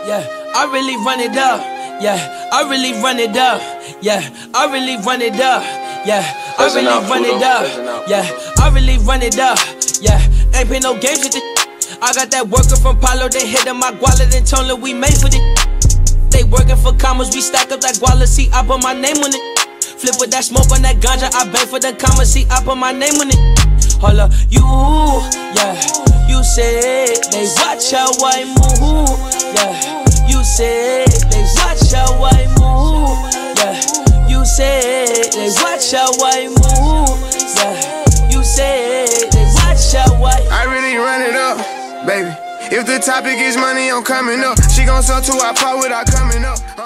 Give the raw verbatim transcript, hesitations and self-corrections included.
Yeah, I really run it up. Yeah, I really run it up. Yeah, I really run it up. Yeah, I really run it up. Yeah, I really run it up. Yeah, ain't been no games with it. I got that worker from Palo, they hit in my guala, then told her we made for it. They working for commas, we stack up that guala, see I put my name on it. Flip with that smoke on that ganja, I beg for the commas, see I put my name on it. Hold up, you, yeah, you said they watch how I move, yeah. You said they watch how I move, yeah. You said they watch how I move, yeah. You said they watch how I. I really run it up, baby. If the topic is money, I'm coming up. She gon' sell to our pot without coming up.